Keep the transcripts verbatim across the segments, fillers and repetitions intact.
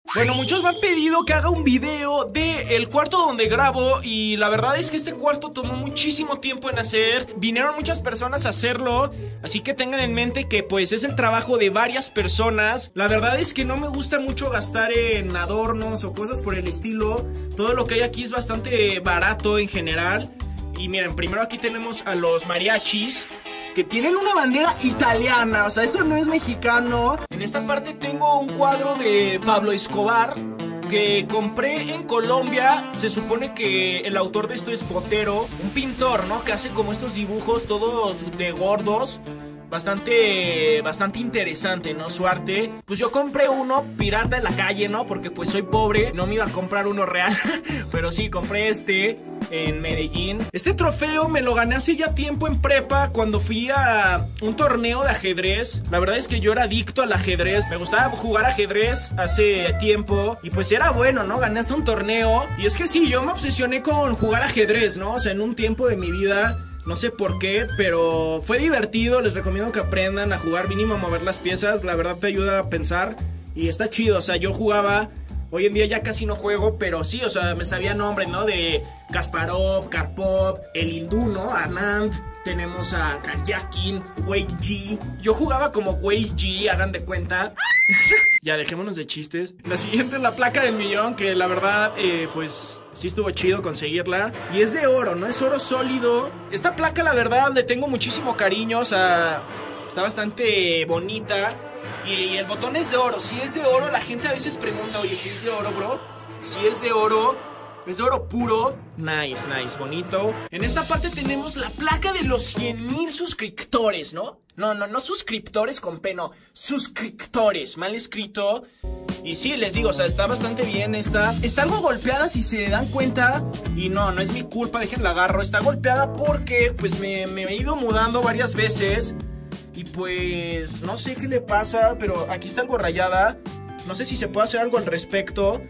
Bueno, muchos me han pedido que haga un video de el cuarto donde grabo y la verdad es que este cuarto tomó muchísimo tiempo en hacer. Vinieron muchas personas a hacerlo, así que tengan en mente que pues es el trabajo de varias personas. La verdad es que no me gusta mucho gastar en adornos o cosas por el estilo. Todo lo que hay aquí es bastante barato en general. Y miren, primero aquí tenemos a los mariachis, que tienen una bandera italiana, o sea, esto no es mexicano. En esta parte tengo un cuadro de Pablo Escobar que compré en Colombia. Se supone que el autor de esto es Botero, un pintor, ¿no? Que hace como estos dibujos todos de gordos. Bastante, bastante interesante, ¿no? Su arte. Pues yo compré uno pirata en la calle, ¿no? Porque pues soy pobre, no me iba a comprar uno real. Pero sí, compré este en Medellín. Este trofeo me lo gané hace ya tiempo en prepa, cuando fui a un torneo de ajedrez. La verdad es que yo era adicto al ajedrez. Me gustaba jugar ajedrez hace tiempo y pues era bueno, ¿no? Gané hasta un torneo. Y es que sí, yo me obsesioné con jugar ajedrez, ¿no? O sea, en un tiempo de mi vida. No sé por qué, pero fue divertido. Les recomiendo que aprendan a jugar, mínimo a mover las piezas. La verdad te ayuda a pensar y está chido. O sea, yo jugaba, hoy en día ya casi no juego, pero sí, o sea, me sabía nombres, ¿no? De Kasparov, Karpov, el hindú, ¿no? Anand. Tenemos a Karyakin, Wei Ji. Yo jugaba como Wei Ji, hagan de cuenta. Ya, dejémonos de chistes. La siguiente es la placa del millón, que la verdad, eh, pues sí estuvo chido conseguirla. Y es de oro, ¿no? Es oro sólido. Esta placa, la verdad, le tengo muchísimo cariño. O sea, está bastante bonita. Y, y el botón es de oro. Si es de oro, la gente a veces pregunta, oye, ¿si es de oro, bro? Si es de oro, es de oro puro. Nice, nice, bonito. En esta parte tenemos la placa de los cien mil suscriptores, ¿no? No, no, no suscriptores con P, no. Suscriptores, mal escrito. Y sí, les digo, o sea, está bastante bien esta. Está algo golpeada si se dan cuenta. Y no, no es mi culpa, déjenla agarro. Está golpeada porque, pues, me, me he ido mudando varias veces. Y pues, no sé qué le pasa, pero aquí está algo rayada. No sé si se puede hacer algo al respecto.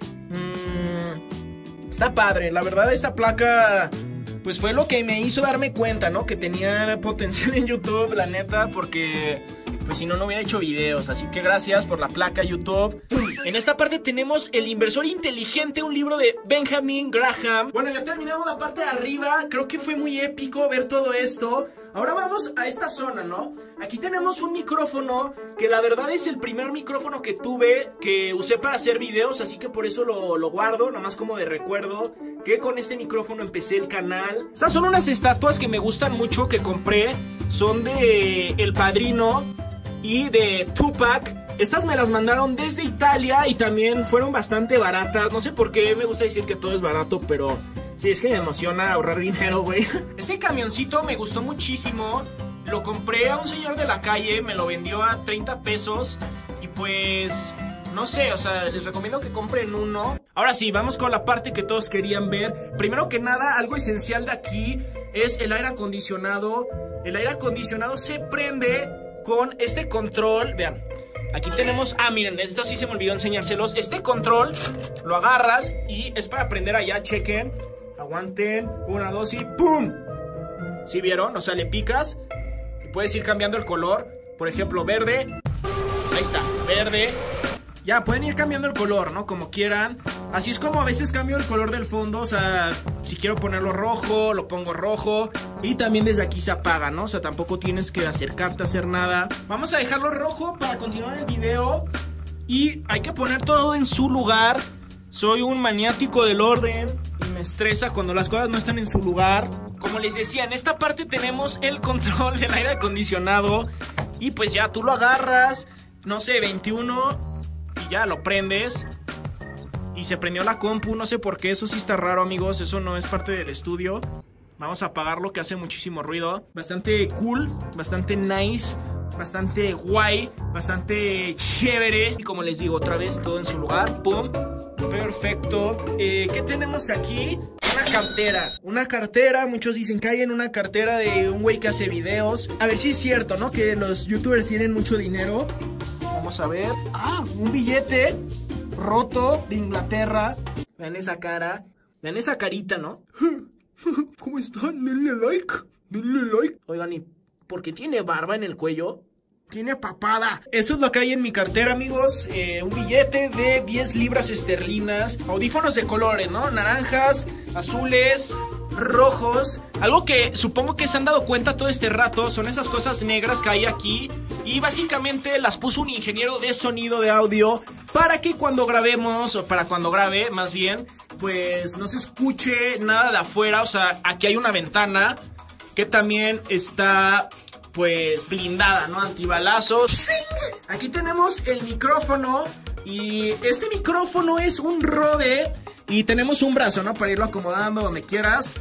Mmm... Está padre, la verdad esta placa pues fue lo que me hizo darme cuenta, ¿no? Que tenía potencial en YouTube, la neta, porque pues si no, no hubiera hecho videos. Así que gracias por la placa, YouTube. En esta parte tenemos El inversor inteligente, un libro de Benjamin Graham. Bueno, ya terminamos la parte de arriba. Creo que fue muy épico ver todo esto. Ahora vamos a esta zona, ¿no? Aquí tenemos un micrófono que la verdad es el primer micrófono que tuve, que usé para hacer videos, así que por eso lo, lo guardo, nomás como de recuerdo, que con este micrófono empecé el canal. Estas son unas estatuas que me gustan mucho, que compré. Son de El Padrino y de Tupac. Estas me las mandaron desde Italia y también fueron bastante baratas. No sé por qué me gusta decir que todo es barato, pero sí, es que me emociona ahorrar dinero, güey. Ese camioncito me gustó muchísimo. Lo compré a un señor de la calle, me lo vendió a treinta pesos. Y pues, no sé, o sea, les recomiendo que compren uno. Ahora sí, vamos con la parte que todos querían ver. Primero que nada, algo esencial de aquí es el aire acondicionado. El aire acondicionado se prende con este control, vean. Aquí tenemos, ah miren, esto sí se me olvidó enseñárselos. Este control lo agarras y es para prender allá, chequen. Aguanten, una, dos y ¡pum! ¿Sí vieron? O sea, le picas y puedes ir cambiando el color. Por ejemplo, verde. Ahí está, verde. Ya, pueden ir cambiando el color, ¿no? Como quieran. Así es como a veces cambio el color del fondo. O sea, si quiero ponerlo rojo, lo pongo rojo. Y también desde aquí se apaga, ¿no? O sea, tampoco tienes que acercarte a hacer nada. Vamos a dejarlo rojo para continuar el video. Y hay que poner todo en su lugar. Soy un maniático del orden y me estresa cuando las cosas no están en su lugar. Como les decía, en esta parte tenemos el control del aire acondicionado. Y pues ya, tú lo agarras, no sé, veintiuno... y ya lo prendes. Y se prendió la compu, no sé por qué. Eso sí está raro, amigos, eso no es parte del estudio. Vamos a apagarlo, que hace muchísimo ruido. Bastante cool, bastante nice, bastante guay, bastante chévere. Y como les digo, otra vez todo en su lugar. Pum, perfecto. eh, ¿Qué tenemos aquí? Una cartera, una cartera. Muchos dicen que hay en una cartera de un güey que hace videos. A ver si es cierto, ¿no? Que los youtubers tienen mucho dinero. Vamos a ver. Ah, un billete roto de Inglaterra. Vean esa cara. Vean esa carita, ¿no? ¿Cómo están? Denle like. Denle like. Oigan, ¿y por qué tiene barba en el cuello? tiene papada. Eso es lo que hay en mi cartera, amigos. Eh, un billete de diez libras esterlinas. Audífonos de colores, ¿no? Naranjas, azules, rojos. Algo que supongo que se han dado cuenta todo este rato son esas cosas negras que hay aquí. Y básicamente las puso un ingeniero de sonido, de audio, para que cuando grabemos, o para cuando grabe, más bien, pues no se escuche nada de afuera. O sea, aquí hay una ventana que también está, pues, blindada, ¿no? Antibalazos. ¡Sing! Aquí tenemos el micrófono. Y este micrófono es un Rode. Y tenemos un brazo, ¿no? Para irlo acomodando donde quieras.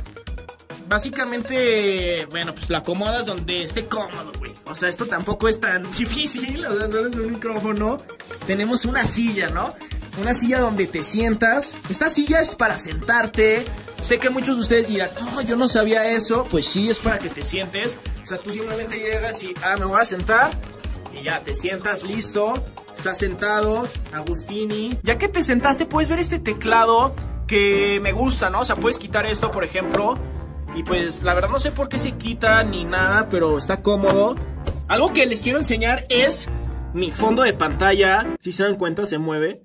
Básicamente, bueno, pues lo acomodas donde esté cómodo, güey. O sea, esto tampoco es tan difícil. O sea, solo es un micrófono. Tenemos una silla, ¿no? Una silla donde te sientas. Esta silla es para sentarte. Sé que muchos de ustedes dirán, no, yo no sabía eso. Pues sí, es para que te sientes. O sea, tú simplemente llegas y, ah, me voy a sentar. Y ya, te sientas, listo. Estás sentado, Agustini. Ya que te sentaste, puedes ver este teclado que me gusta, ¿no? O sea, puedes quitar esto, por ejemplo. Y pues, la verdad no sé por qué se quita ni nada, pero está cómodo. Algo que les quiero enseñar es mi fondo de pantalla. Si se dan cuenta, se mueve.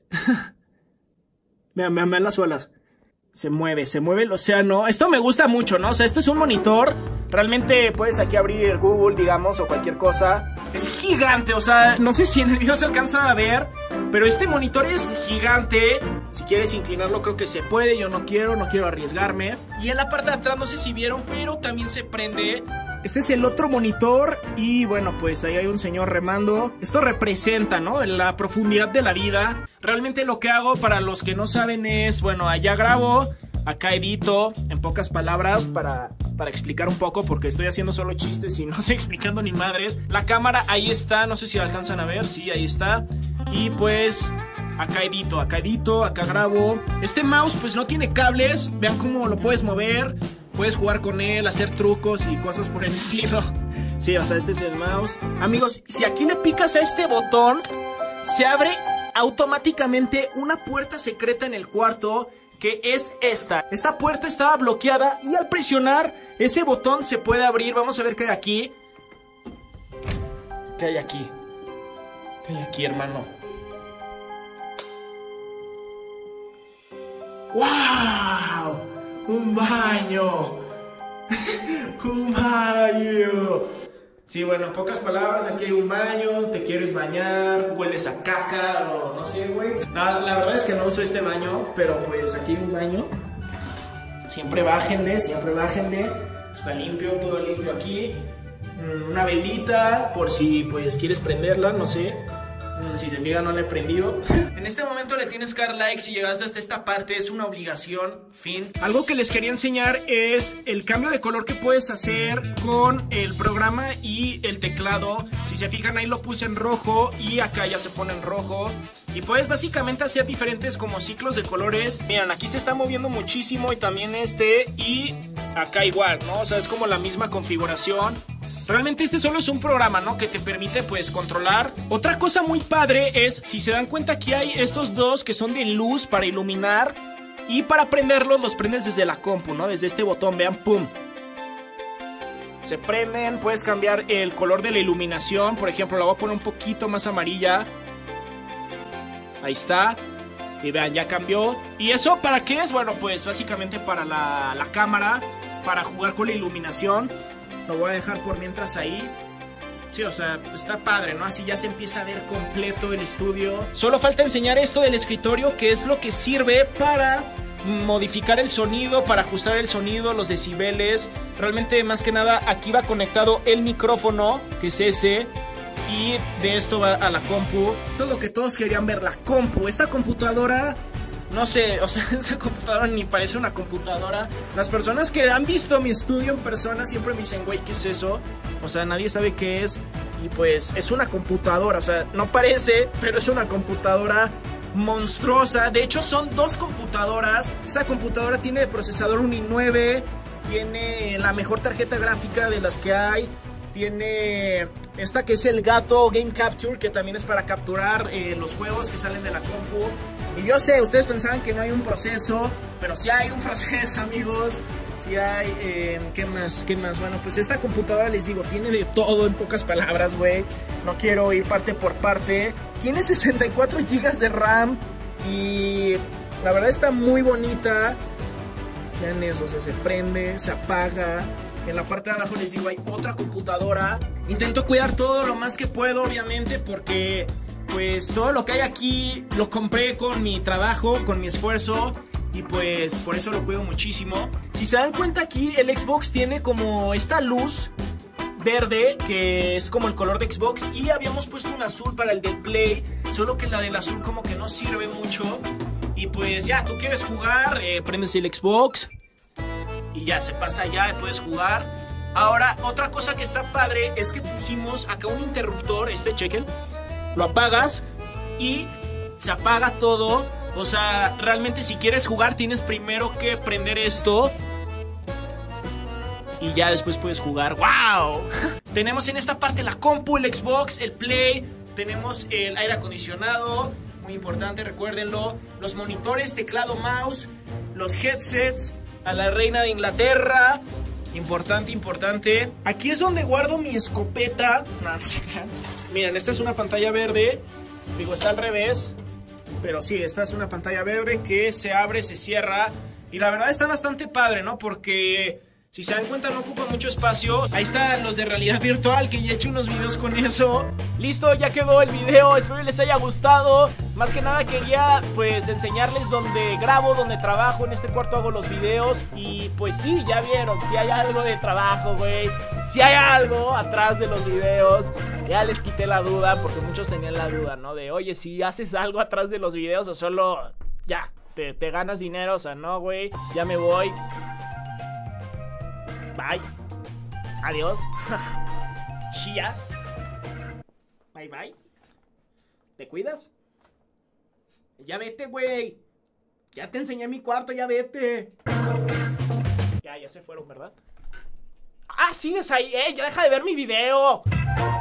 Vean, vean, vean las suelas. Se mueve, se mueve el océano. Esto me gusta mucho, ¿no? O sea, esto es un monitor. Realmente puedes aquí abrir Google, digamos, o cualquier cosa. Es gigante, o sea, no sé si en el video se alcanza a ver, pero este monitor es gigante. Si quieres inclinarlo, creo que se puede. Yo no quiero, no quiero arriesgarme. Y en la parte de atrás, no sé si vieron, pero también se prende. Este es el otro monitor. Y bueno, pues ahí hay un señor remando. Esto representa, ¿no? La profundidad de la vida. Realmente lo que hago, para los que no saben, es, bueno, allá grabo, acá edito, en pocas palabras, para, para explicar un poco, porque estoy haciendo solo chistes y no estoy explicando ni madres. La cámara ahí está, no sé si la alcanzan a ver, sí, ahí está. Y pues acá edito, acá edito, acá grabo. Este mouse pues no tiene cables, vean cómo lo puedes mover. Puedes jugar con él, hacer trucos y cosas por el estilo. Sí, o sea, este es el mouse. Amigos, si aquí le picas a este botón, se abre automáticamente una puerta secreta en el cuarto, que es esta. Esta puerta estaba bloqueada y al presionar ese botón se puede abrir. Vamos a ver qué hay aquí. ¿Qué hay aquí? ¿Qué hay aquí, hermano? ¡Wow! ¡Un baño! ¡Un baño! Sí, bueno, en pocas palabras, aquí hay un baño. Te quieres bañar, hueles a caca o no sé, güey. La, la verdad es que no uso este baño, pero pues aquí hay un baño. Siempre bájenle, siempre bájenle. Está limpio, todo limpio aquí. Una velita, por si pues quieres prenderla, no sé. Si se fijan, no la he prendido. En este momento le tienes que dar like si llegaste hasta esta parte. Es una obligación, fin. Algo que les quería enseñar es el cambio de color que puedes hacer con el programa y el teclado. Si se fijan, ahí lo puse en rojo y acá ya se pone en rojo. Y puedes básicamente hacer diferentes como ciclos de colores. Miren, aquí se está moviendo muchísimo y también este. Y acá igual, ¿no? O sea, es como la misma configuración. Realmente este solo es un programa, ¿no? Que te permite, pues, controlar. Otra cosa muy padre es, si se dan cuenta, aquí hay estos dos que son de luz para iluminar. Y para prenderlos, los prendes desde la compu, ¿no? Desde este botón, vean, ¡pum! Se prenden, puedes cambiar el color de la iluminación. Por ejemplo, la voy a poner un poquito más amarilla. Ahí está. Y vean, ya cambió. ¿Y eso para qué es? Bueno, pues, básicamente para la, la cámara, para jugar con la iluminación. Lo voy a dejar por mientras ahí. Sí, o sea, está padre, ¿no? Así ya se empieza a ver completo el estudio. Solo falta enseñar esto del escritorio, que es lo que sirve para modificar el sonido, para ajustar el sonido, los decibeles. Realmente, más que nada, aquí va conectado el micrófono, que es ese. Y de esto va a la compu. Esto es lo que todos querían ver, la compu. Esta computadora... No sé, o sea, esta computadora ni parece una computadora. Las personas que han visto mi estudio en persona siempre me dicen, güey, ¿qué es eso? O sea, nadie sabe qué es. Y pues, es una computadora, o sea, no parece, pero es una computadora monstruosa. De hecho, son dos computadoras. Esta computadora tiene procesador un i nueve. Tiene la mejor tarjeta gráfica de las que hay. Tiene esta que es el Gato Game Capture, que también es para capturar eh, los juegos que salen de la compu. Y yo sé, ustedes pensaban que no hay un proceso, pero sí hay un proceso, amigos. Sí hay, eh, ¿qué más? ¿Qué más? Bueno, pues esta computadora, les digo, tiene de todo en pocas palabras, güey. No quiero ir parte por parte. Tiene sesenta y cuatro gigas de RAM y la verdad está muy bonita. Vean eso, o sea, se prende, se apaga. En la parte de abajo, les digo, hay otra computadora. Intento cuidar todo lo más que puedo, obviamente, porque pues todo lo que hay aquí lo compré con mi trabajo, con mi esfuerzo. Y pues por eso lo cuido muchísimo. Si se dan cuenta, aquí el Xbox tiene como esta luz verde, que es como el color de Xbox. Y habíamos puesto un azul para el del Play, solo que la del azul como que no sirve mucho. Y pues ya, tú quieres jugar, eh, prendes el Xbox y ya se pasa allá y puedes jugar. Ahora, otra cosa que está padre es que pusimos acá un interruptor, este, chequen. Lo apagas y se apaga todo. O sea, realmente si quieres jugar tienes primero que prender esto y ya después puedes jugar. ¡Wow! Tenemos en esta parte la compu, el Xbox, el Play. Tenemos el aire acondicionado, muy importante, recuérdenlo. Los monitores, teclado, mouse. Los headsets, a la reina de Inglaterra. Importante, importante. Aquí es donde guardo mi escopeta. No, no sé. Miren, esta es una pantalla verde. Digo, está al revés. Pero sí, esta es una pantalla verde que se abre, se cierra. Y la verdad está bastante padre, ¿no? Porque si se dan cuenta no ocupa mucho espacio. Ahí están los de realidad virtual, que ya he hecho unos videos con eso. Listo, ya quedó el video, espero que les haya gustado. Más que nada quería pues enseñarles dónde grabo, dónde trabajo. En este cuarto hago los videos. Y pues sí, ya vieron, si hay algo de trabajo, güey. Si hay algo atrás de los videos. Ya les quité la duda, porque muchos tenían la duda, ¿no? De, oye, si haces algo atrás de los videos o solo, ya, te, te ganas dinero. O sea, no, güey, ya me voy. Bye. Adiós. Shia. Bye, bye. ¿Te cuidas? Ya vete, güey. Ya te enseñé mi cuarto, ya vete. Ya, ya se fueron, ¿verdad? Ah, sigues ahí, eh. Ya deja de ver mi video.